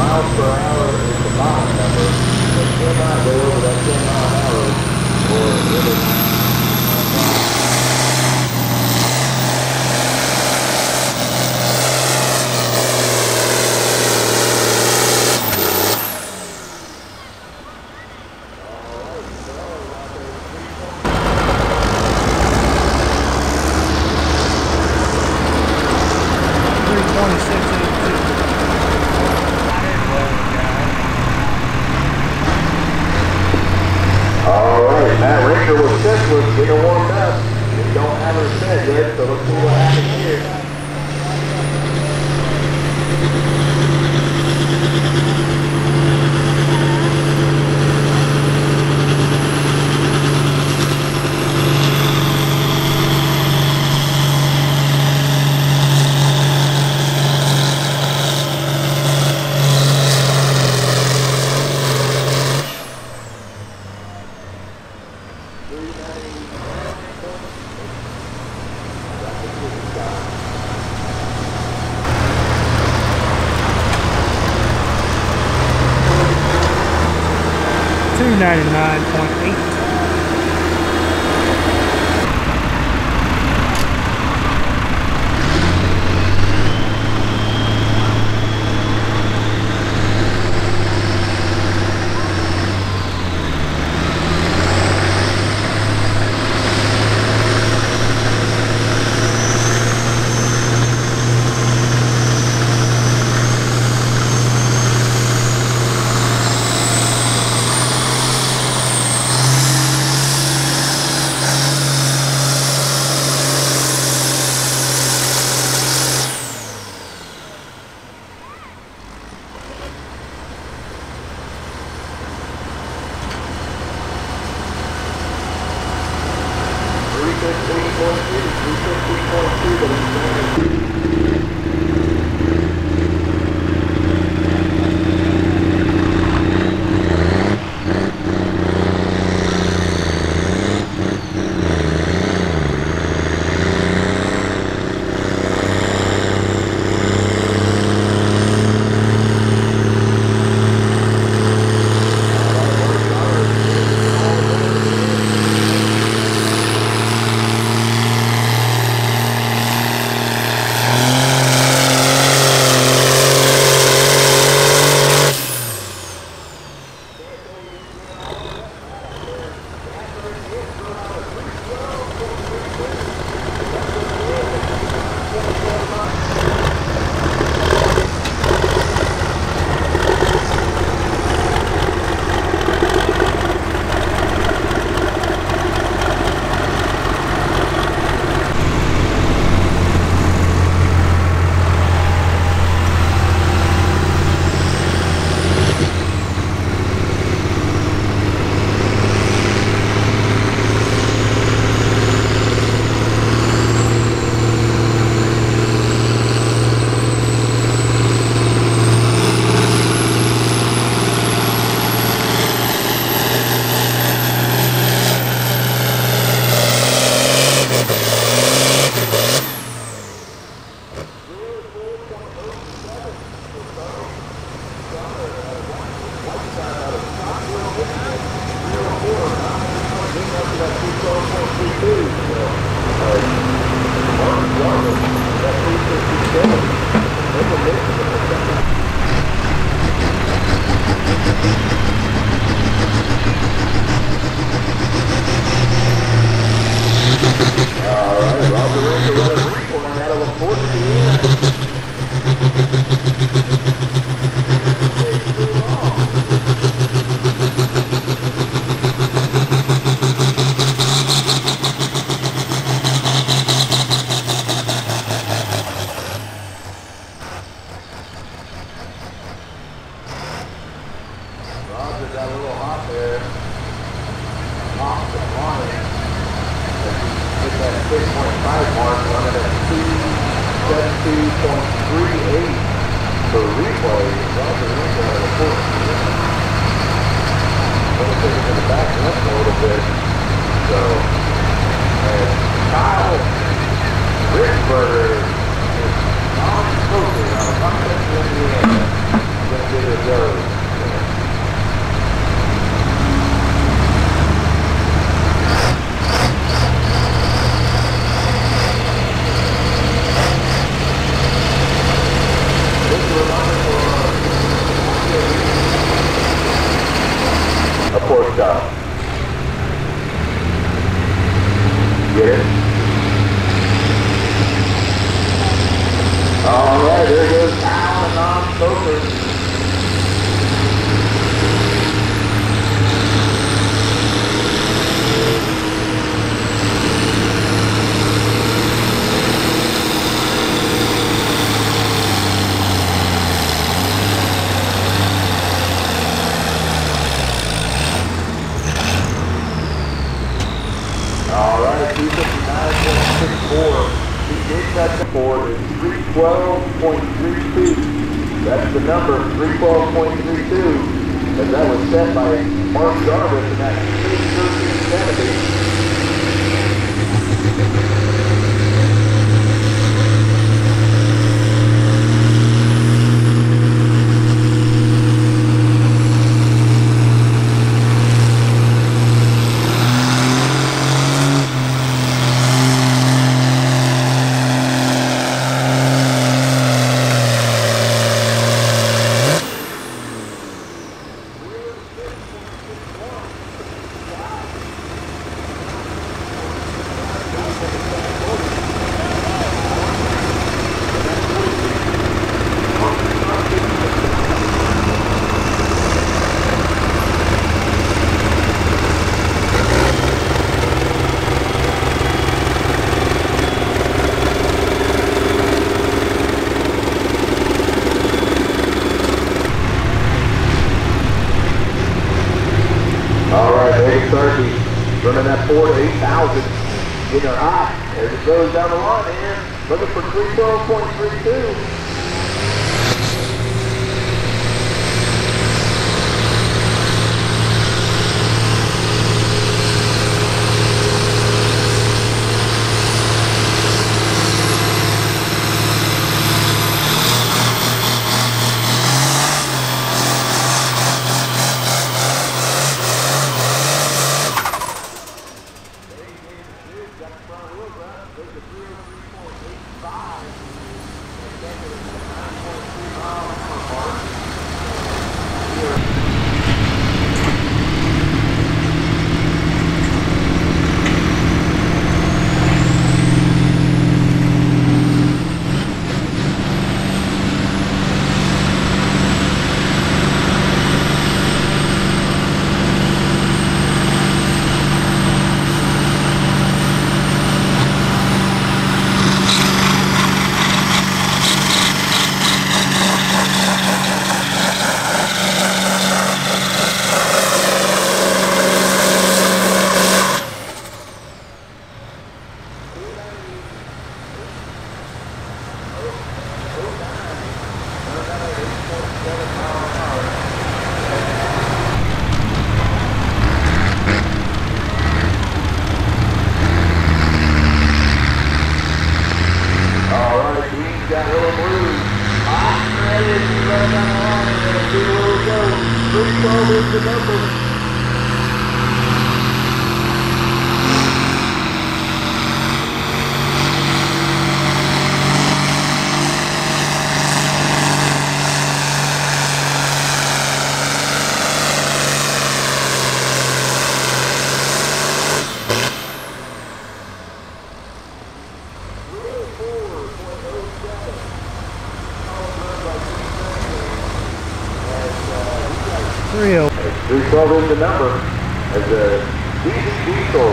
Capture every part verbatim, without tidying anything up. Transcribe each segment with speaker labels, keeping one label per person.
Speaker 1: miles per hour is the bottom number. So cannot go over that ten mile an hour or it'll was getting warmed up. We don't have her set yet, so let's see what happens here.
Speaker 2: two ninety-nine point eight. six point five mark, running at two seventy-two point three eight for replay. Roger Winkle at a fourth position. Going to take it to the back left a little bit. So, and Kyle Rickberger is non-spoken out of Rochester, Indiana. give it a go. A port stop. Get it? All right, there goes Al and non-smoker. All right, two fifty-nine point six four. He did touch the board at three twelve point three two. That's the number, three twelve point three two. And that was set by Mark Jarvis in that thirteen seventy. thirty, running that four to eight thousand, getting her hot as it goes down the line here, looking for three twelve point three two. three twelve is the number as the D Z Diesel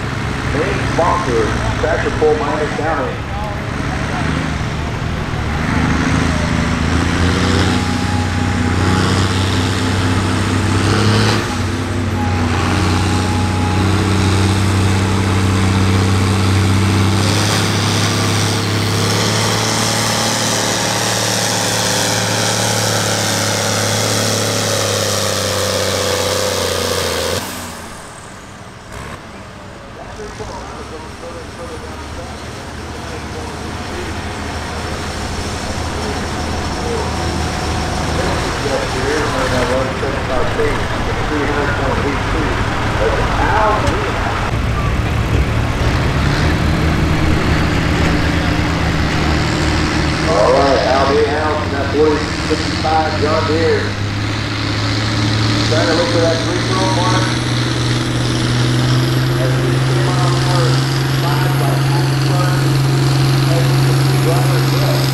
Speaker 2: main sponsor, Tractor Pull Miami County. forty sixty-five John Deere. Trying to look for that three twelve mark. As we see mile an hour five by half front. As we can see driver left.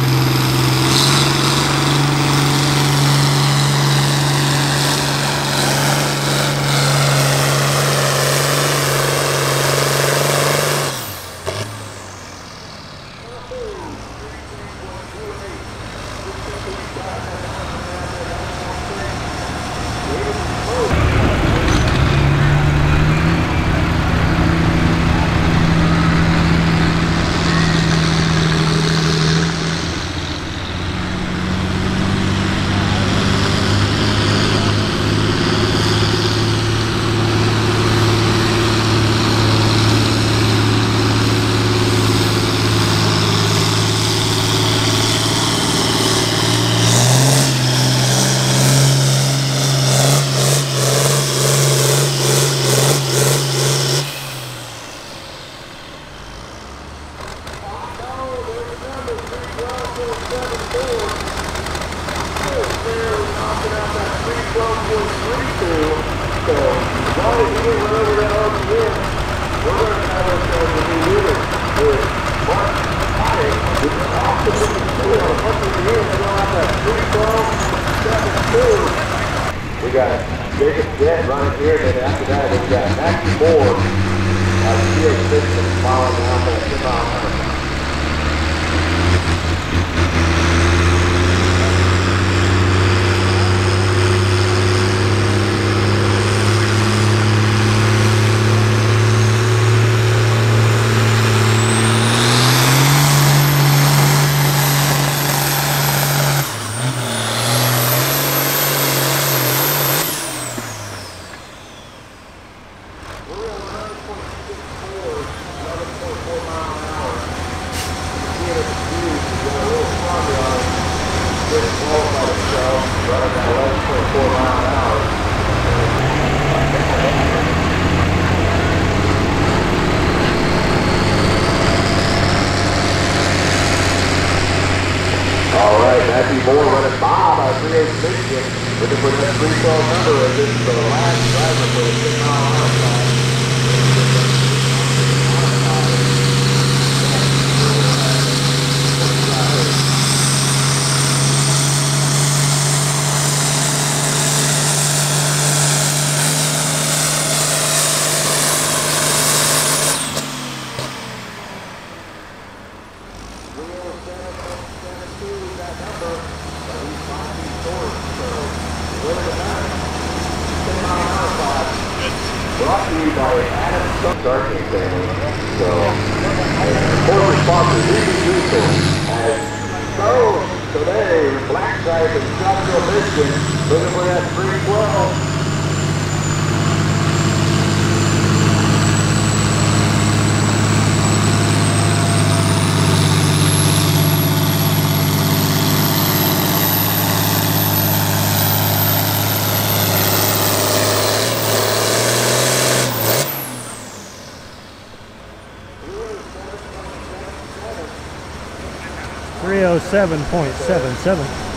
Speaker 2: We got Jacob Jett running here, and then after that, we got Matthew Moore, uh, T A six, following down that two mile an hour. Matthew Moore running by by three eight six, looking for that three twelve number, as this is the last driver for the six mile an hour side. Brought to you by Adam Starking family. So, corporate sponsor, Ruby Diesel, has so today, Black Stripe and Scottsdale, Michigan, looking for that three twelve.
Speaker 3: three oh seven point seven seven.